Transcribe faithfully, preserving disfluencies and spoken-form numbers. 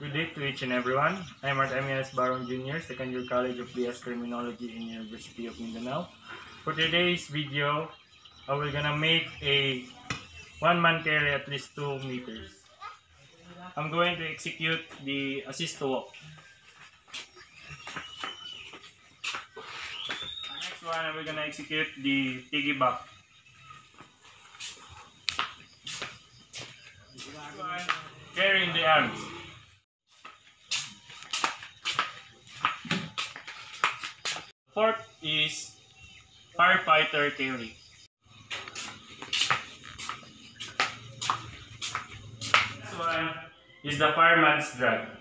Good day to each and everyone. I'm Artemias Baron Junior, second year College of B S Criminology in University of Mindanao. For today's video, I will gonna make a one-man carry at least two meters. I'm going to execute the assist to walk. Next one, we're gonna execute the piggyback. Next one, carrying the arms. Fourth is firefighter carry. Next one is the fireman's drag.